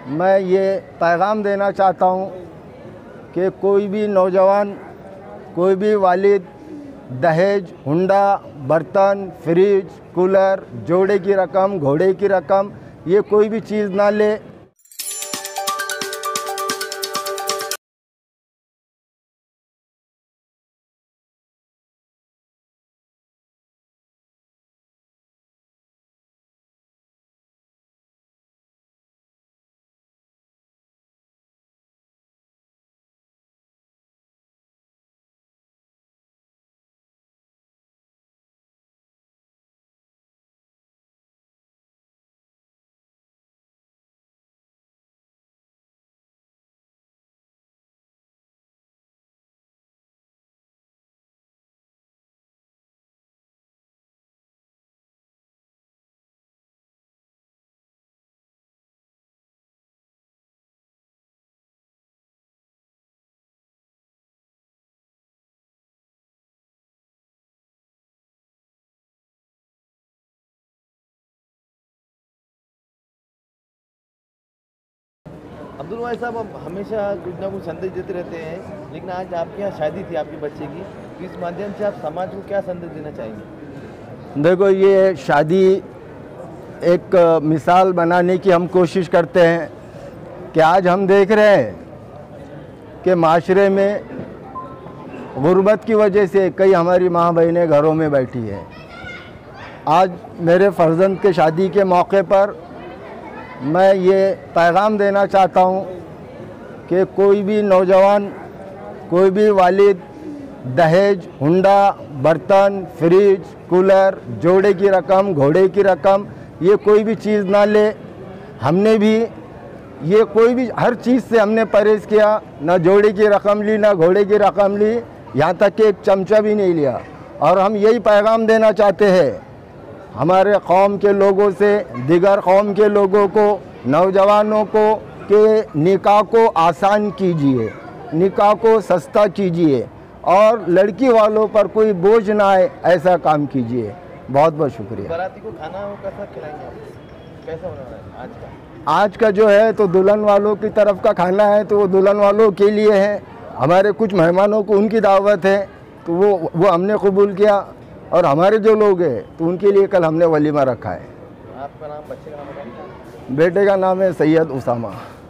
मैं ये पैगाम देना चाहता हूँ कि कोई भी नौजवान, कोई भी वालिद दहेज, हुंडा, बर्तन, फ्रिज, कूलर, जोड़े की रकम, घोड़े की रकम, ये कोई भी चीज़ ना ले। अब्दुल भाई साहब, अब हमेशा कुछ ना कुछ संदेश देते रहते हैं, लेकिन आज आपके यहाँ शादी थी आपके बच्चे की, तो इस माध्यम से आप समाज को क्या संदेश देना चाहेंगे? देखो, ये शादी एक मिसाल बनाने की हम कोशिश करते हैं कि आज हम देख रहे हैं कि माशरे में गुर्बत की वजह से कई हमारी माँ बहनें घरों में बैठी है। आज मेरे फर्जंद के शादी के मौके पर मैं ये पैगाम देना चाहता हूँ कि कोई भी नौजवान, कोई भी वालिद दहेज, हुंडा, बर्तन, फ्रिज, कूलर, जोड़े की रकम, घोड़े की रकम, ये कोई भी चीज़ ना ले। हमने भी ये कोई भी हर चीज़ से हमने परहेज़ किया, ना जोड़े की रकम ली, ना घोड़े की रकम ली, यहाँ तक कि एक चमचा भी नहीं लिया। और हम यही पैगाम देना चाहते हैं हमारे कौम के लोगों से, दिगर कौम के लोगों को, नौजवानों को, कि निकाह को आसान कीजिए, निकाह को सस्ता कीजिए और लड़की वालों पर कोई बोझ ना आए, ऐसा काम कीजिए। बहुत बहुत शुक्रिया। बाराती को खाना वो कैसा खिलाएंगे आप? कैसा होना है आज का? आज का जो है तो दुल्हन वालों की तरफ का खाना है, तो वो दुल्हन वालों के लिए है। हमारे कुछ मेहमानों को उनकी दावत है, तो वो हमने कबूल किया। और हमारे जो लोग हैं तो उनके लिए कल हमने वलीमा रखा है। आपका नाम, बच्चे का नाम बताइए। बेटे का नाम है सैयद उसामा।